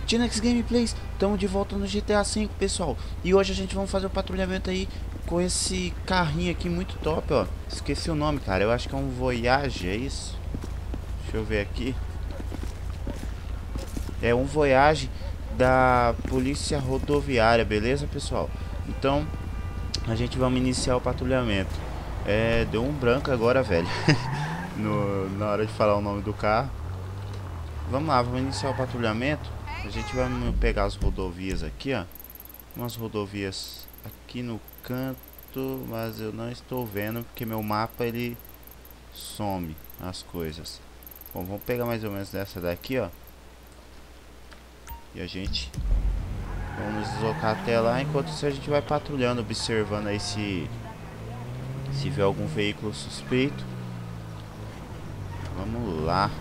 Tinex Gameplays, estamos de volta no GTA V, pessoal. E hoje a gente vai fazer um patrulhamento aí com esse carrinho aqui muito top, ó. Esqueci o nome, cara. Eu acho que é um Voyage, é isso? Deixa eu ver aqui. É um Voyage da Polícia Rodoviária, beleza, pessoal? Então, a gente vai iniciar o patrulhamento. Deu um branco agora, velho. Na hora de falar o nome do carro. Vamos lá, vamos iniciar o patrulhamento. A gente vai pegar as rodovias aqui, ó. Umas rodovias aqui no canto, mas eu não estou vendo porque meu mapa ele some as coisas. Bom, vamos pegar mais ou menos dessa daqui, ó. E a gente vamos nos deslocar até lá. Enquanto isso a gente vai patrulhando, observando aí se vê algum veículo suspeito. Vamos lá.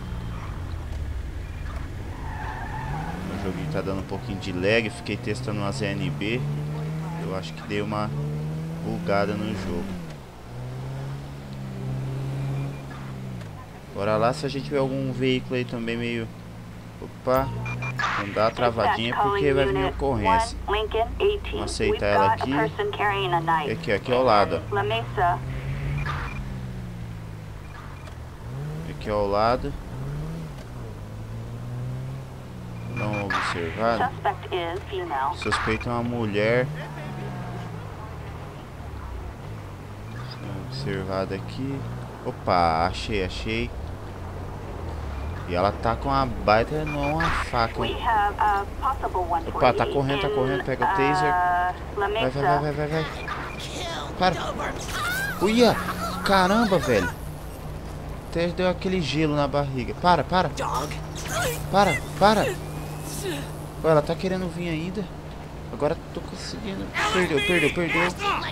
O joguinho tá dando um pouquinho de lag. Fiquei testando uma ZNB. Eu acho que dei uma bugada no jogo. Bora lá, se a gente vê algum veículo aí também meio... Opa, não dá travadinha porque vai vir ocorrência. Vamos aceitar ela aqui. E aqui ao lado, ó. Aqui ao lado. Dá uma observada. Suspeita é uma mulher. Dá uma observada aqui. Opa, achei. E ela tá com uma baita, não uma faca. Opa, tá correndo, pega o taser. Vai. Para. Uia, caramba, velho. Até deu aquele gelo na barriga. Para. Pô, ela tá querendo vir ainda. Agora tô conseguindo. Perdeu.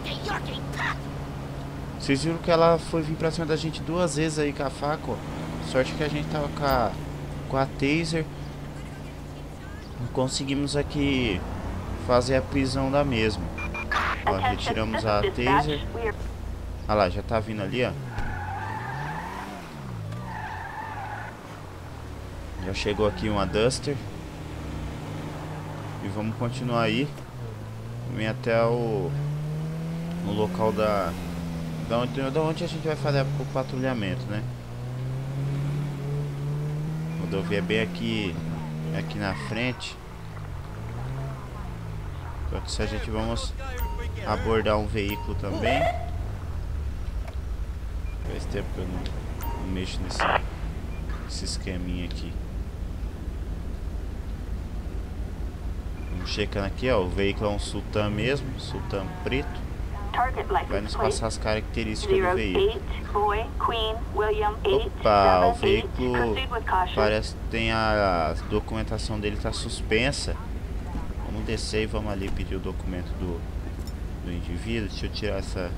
Vocês viram que ela foi vir pra cima da gente duas vezes aí com a faca, ó. Sorte que a gente tava com a taser. Conseguimos aqui fazer a prisão da mesma. Ó, retiramos a taser. Olha lá, já tá vindo ali, ó. Já chegou aqui uma Duster. E vamos continuar aí. Vem até o local da onde a gente vai fazer o patrulhamento, né? A rodovia é bem aqui na frente. Enquanto isso a gente vamos abordar um veículo também. Faz tempo que eu não mexo nesse esqueminha aqui. Vamos checando aqui, ó. O veículo é um Sultan mesmo, Sultan preto. Vai nos passar as características do veículo. Opa, o veículo parece que tem a documentação dele tá suspensa. Vamos descer e vamos ali pedir o documento do indivíduo. Deixa eu tirar esse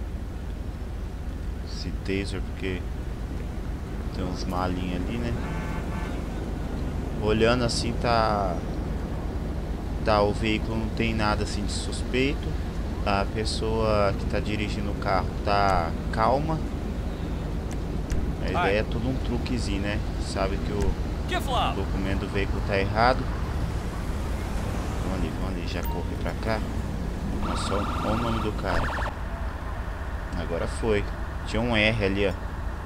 taser porque tem uns malinhos ali, né? Olhando assim tá, o veículo não tem nada assim de suspeito. A pessoa que está dirigindo o carro tá calma. A ideia é tudo um truquezinho, né? Sabe que o documento do veículo tá errado. Vamos ali, já corre pra cá. Nossa, olha o nome do cara. Agora foi. Tinha um R ali, ó.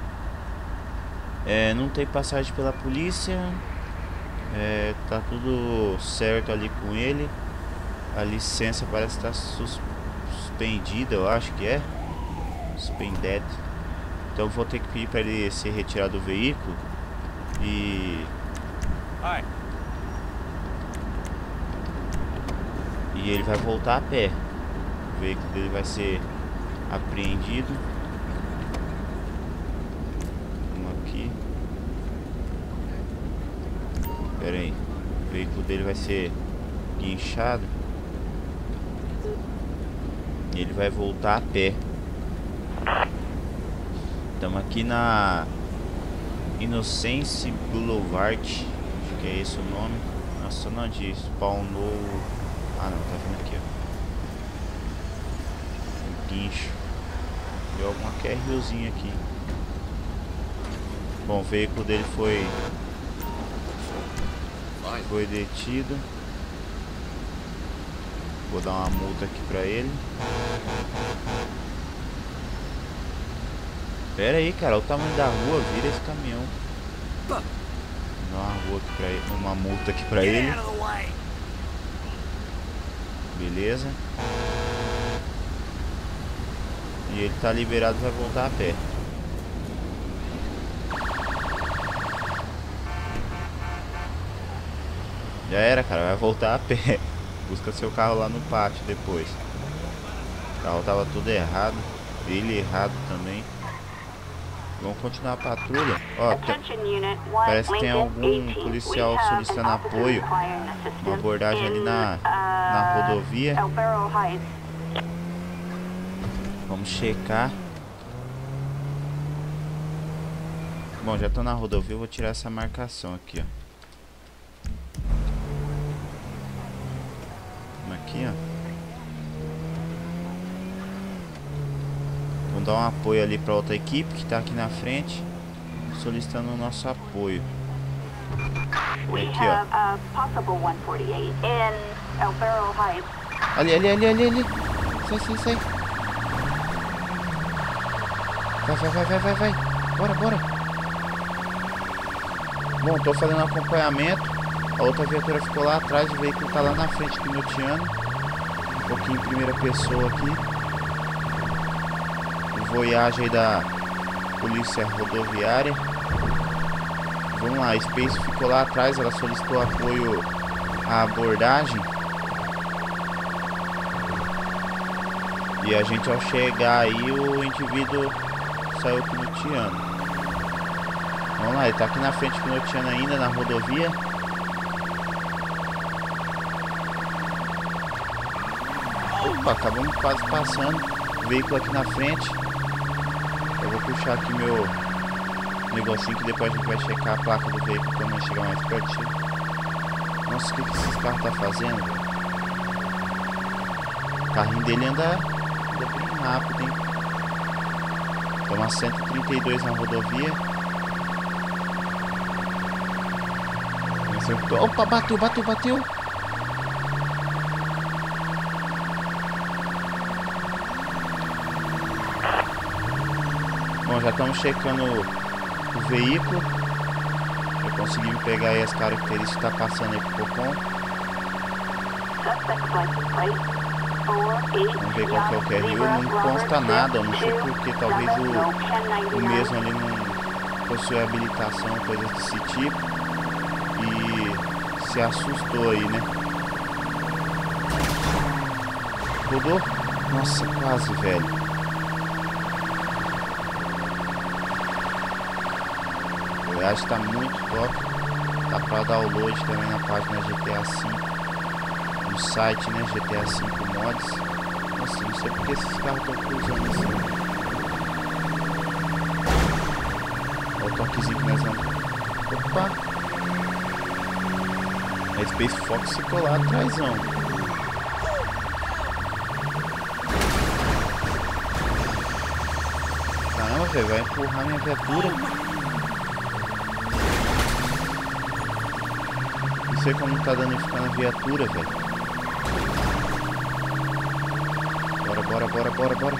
Não tem passagem pela polícia. Tá tudo certo ali com ele. A licença parece estar suspendida, eu acho que é. Suspended. Então vou ter que pedir para ele se retirar do veículo. E ele vai voltar a pé. O veículo dele vai ser apreendido. Vamos aqui. Pera aí. O veículo dele vai ser guinchado. E ele vai voltar a pé. Estamos aqui na Innocence Boulevard. Acho que é esse o nome. Nossa, não diz. Spawnou. Ah não, tá vindo aqui, ó. Um guincho. Deu alguma QRUzinha aqui. Bom, o veículo dele foi Foi detido. Vou dar uma multa aqui pra ele. Pera aí, cara, olha o tamanho da rua, vira esse caminhão. Vou dar uma rua aqui pra ele, uma multa aqui pra ele. Beleza. E ele tá liberado, vai voltar a pé. Já era, cara, vai voltar a pé. Busca seu carro lá no pátio depois. O carro tava tudo errado. Ele errado também. Vamos continuar a patrulha. Ó, parece que tem algum policial solicitando apoio. Uma abordagem ali na rodovia. Vamos checar. Bom, já tô na rodovia, eu vou tirar essa marcação aqui, ó. Aqui, ó. Vamos dar um apoio ali para outra equipe que tá aqui na frente, solicitando o nosso apoio. E aqui, ó. Ali. Sai. Vai. Bora. Bom, tô fazendo acompanhamento. A outra viatura ficou lá atrás, o veículo tá lá na frente, piloteando. Um pouquinho em primeira pessoa aqui. O Voyage aí da polícia rodoviária. Vamos lá, a Space ficou lá atrás, ela solicitou apoio à abordagem. E a gente, ao chegar aí, o indivíduo saiu piloteando. Vamos lá, ele tá aqui na frente piloteando ainda na rodovia. Opa, acabamos quase passando. O veículo aqui na frente. Eu vou puxar aqui meu negocinho que depois a gente vai checar a placa do veículo quando nós chegar mais pertinho. Nossa, o que esses carros tá fazendo? O carrinho dele anda bem rápido, hein? Toma 132 na rodovia. Opa, bateu. Bom, já estamos checando o veículo. Já conseguimos pegar aí as características que está passando aí pro Copom. Vamos ver qual que é o QRU. Não consta nada, não sei porque talvez o mesmo ali não possui habilitação, coisas desse tipo. E se assustou aí, né? Rodou? Nossa, quase, velho. O Voyage tá muito top. Tá pra download também na página GTA V. No site, né? GTA V Mods. Nossa, não sei porque esses carros estão cruzando assim. Olha o toquezinho que nós vamos. Opa! A Space Fox ficou lá atrás, não. Caramba, velho, vai empurrar minha viatura. Não sei como tá danificando a viatura, velho. Bora.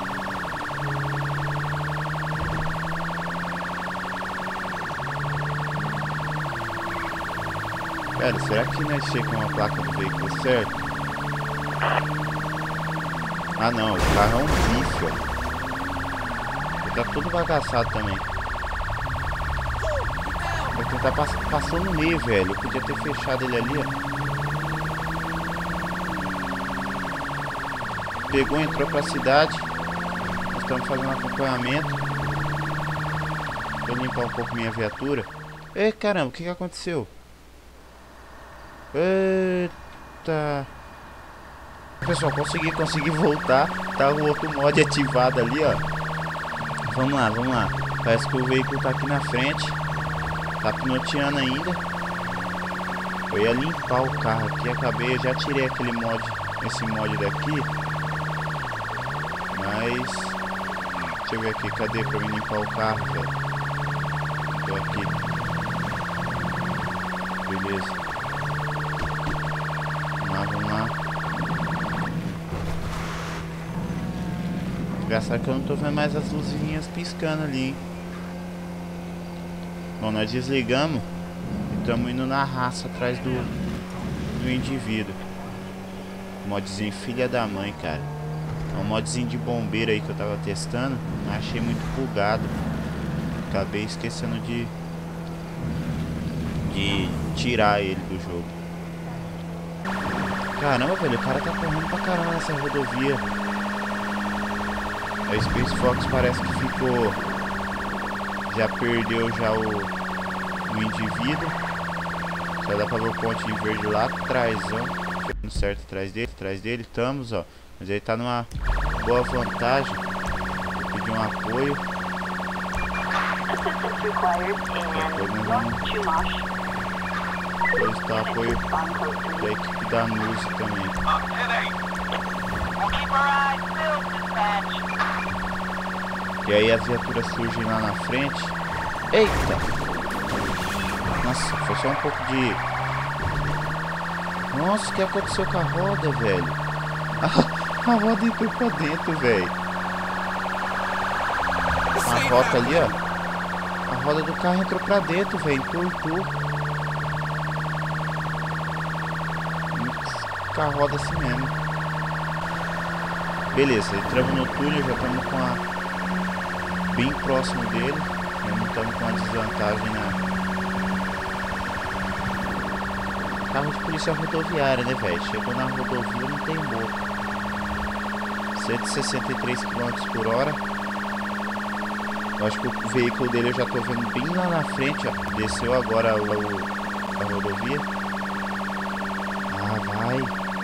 Cara, será que nós chegamos a placa do veículo certo? Ah não, o carro é um bife, ó. Ele tá todo bagaçado também. Vou tentar passou no meio, velho. Eu podia ter fechado ele ali, ó. Pegou, entrou pra cidade. Nós estamos fazendo acompanhamento. Vou limpar um pouco minha viatura. Ei, caramba, o que aconteceu? Eita. Pessoal, consegui voltar. Tá o outro mod ativado ali, ó. Vamos lá. Parece que o veículo tá aqui na frente. Tá pinoteando ainda. Eu ia limpar o carro aqui. Acabei, já tirei aquele mod. Esse mod daqui. Mas deixa eu ver aqui, cadê pra mim limpar o carro, velho? Tô aqui. Beleza. vamos lá. Engraçado que eu não tô vendo mais as luzinhas piscando ali, hein? Bom, nós desligamos e estamos indo na raça atrás do indivíduo. Modzinho filha da mãe, cara. É um modzinho de bombeiro aí que eu tava testando. Mas achei muito bugado. Acabei esquecendo de tirar ele do jogo. Caramba, velho, o cara tá correndo pra caramba nessa rodovia. A Space Fox parece que ficou... Já perdeu já o indivíduo. Só dá pra ver o pontinho verde lá atrás, ó. Ficando certo atrás dele. Estamos, ó. Mas ele tá numa boa vantagem. Vou pedir um apoio. Depois nós vamos solicitar apoio da equipe da NUSE também. E aí as viaturas surgem lá na frente. Eita! Nossa, foi só um pouco de... Nossa, o que aconteceu com a roda, velho? A roda entrou pra dentro, velho. A rota ali, ó. A roda do carro entrou pra dentro, velho. Entortou. Com a roda assim mesmo. Beleza, entramos no túnel, já estamos com a... Bem próximo dele. Não estamos com uma desvantagem na... Carro de polícia rodoviária, né, velho? Chegou na rodovia, não tem boca. 163 km por hora. Eu acho que o veículo dele eu já tô vendo bem lá na frente, ó. Desceu agora a rodovia. Ah, vai.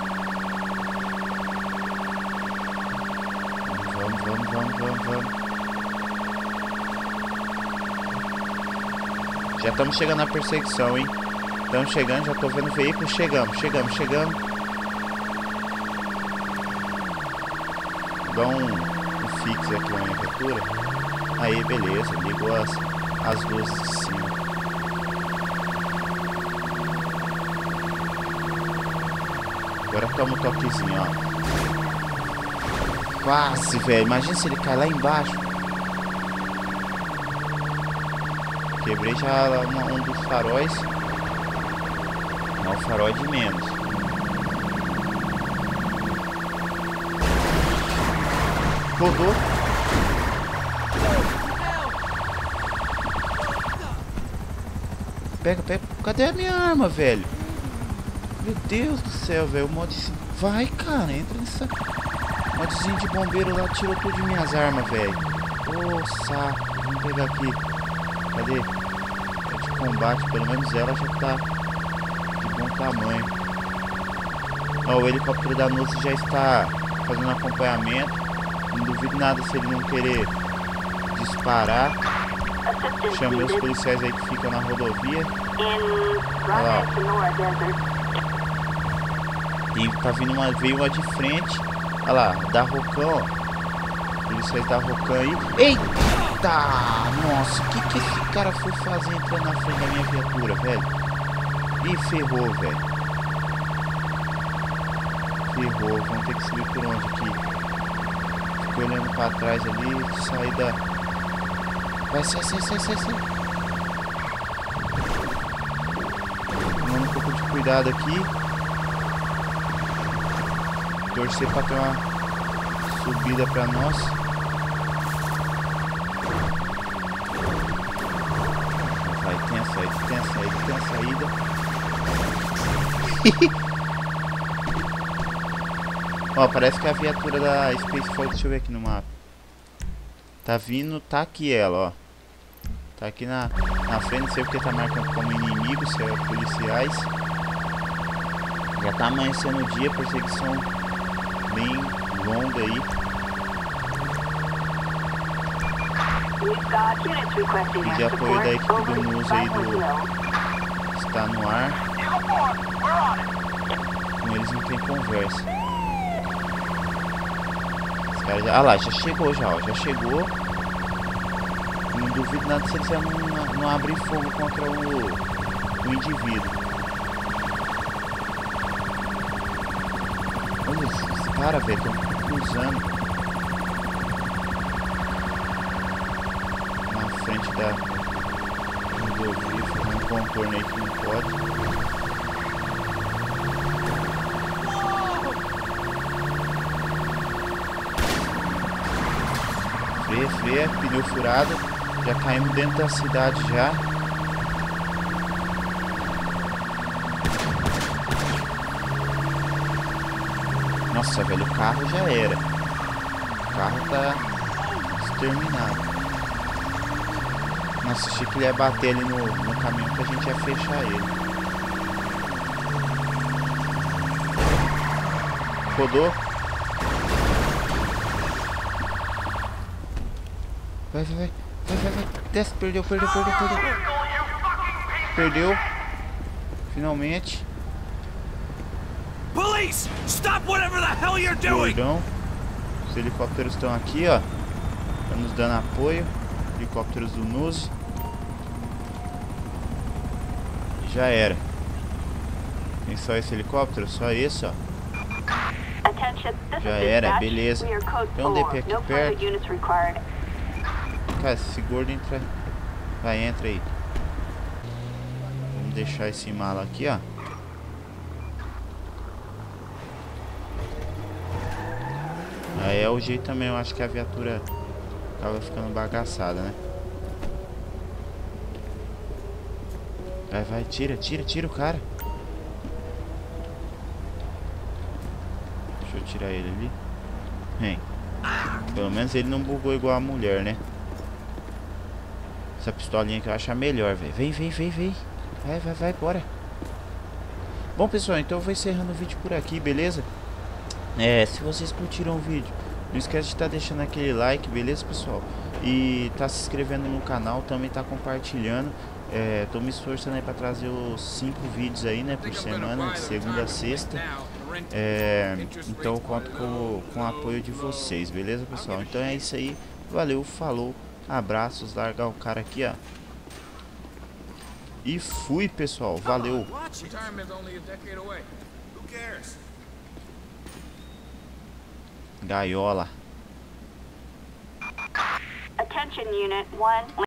Vamos. Já estamos chegando na perseguição, hein? Estamos chegando, já tô vendo o veículo. Chegamos. Dá um fixe aqui na minha viatura. Aí, beleza. Ligou as luzes de cima. Agora toma um toquezinho, ó. Quase, velho. Imagina se ele cai lá embaixo. Quebrei já um dos faróis. Não, o farol é de menos. Rodou. Pega. Cadê a minha arma, velho? Meu Deus do céu, velho. O mod... Vai, cara. Entra nessa... Modzinho de bombeiro lá. Tirou tudo de minhas armas, velho. Ô, saco. Vamos pegar aqui. Cadê? É de combate. Pelo menos ela já tá de bom tamanho. Ó, o helicóptero da NUSE já está fazendo acompanhamento. Não duvido nada se ele não querer disparar. Chamei os policiais aí que ficam na rodovia. Olha lá, ó. E tá vindo veio uma de frente. Olha lá, da Rocan, ó. Policiais da Rocan aí. Eita! Nossa, o que esse cara foi fazer entrando na frente da minha viatura, velho? Ih, ferrou, velho. Ferrou, vamos ter que subir por onde aqui? Fiquei olhando pra trás ali, sair da... Vai, sai. Tomando um pouco de cuidado aqui. Torcer pra ter uma subida pra nós. Vai, tem a saída. Ó, parece que a viatura da Space Fox, deixa eu ver aqui no mapa. Tá vindo, tá aqui ela, ó. Tá aqui na frente, não sei porque tá marcando como inimigo, se é policiais. Já tá amanhecendo o dia, perseguição bem longa aí. Pedir apoio da equipe do NUSE aí do... Está no ar. Com eles não tem conversa. Os caras já... Ah lá, já chegou já, ó. Já chegou. Não duvido nada se eles já não abrir fogo contra o indivíduo. Os caras, velho, estão cruzando na frente da rodovia, fazendo um contorno aí que não pode. Freia, pneu furado. Já caímos dentro da cidade já. Nossa, velho, o carro já era. O carro tá exterminado. Nossa, achei que ele ia bater ali no caminho que a gente ia fechar ele. Rodou. Vai. Desce, perdeu. Perdeu. Finalmente. Police! Stop whatever the hell you're doing! Gordão. Os helicópteros estão aqui, ó. Tá nos dando apoio. Helicópteros do NUS. Já era. Tem só esse helicóptero? Só esse, ó. Já era, beleza. Tem um DP aqui perto. Cara, esse gordo entra. Vai, entra aí. Vamos deixar esse mala aqui, ó. Aí é o jeito também, eu acho que a viatura tava ficando bagaçada, né? Vai, tira o cara. Deixa eu tirar ele ali. Vem. Pelo menos ele não bugou igual a mulher, né? Essa pistolinha que eu acho a melhor, velho. Vem. Vai, bora. Bom, pessoal, então eu vou encerrando o vídeo por aqui, beleza? Se vocês curtiram o vídeo, não esquece de estar deixando aquele like, beleza, pessoal? E tá se inscrevendo no canal, também tá compartilhando. Tô me esforçando aí pra trazer os 5 vídeos aí, né, por semana, de segunda a sexta. Então eu conto com o apoio de vocês, beleza, pessoal? Então é isso aí, valeu, falou, abraços, largar o cara aqui, ó. E fui, pessoal, valeu. Gaiola. Attention Unit 1.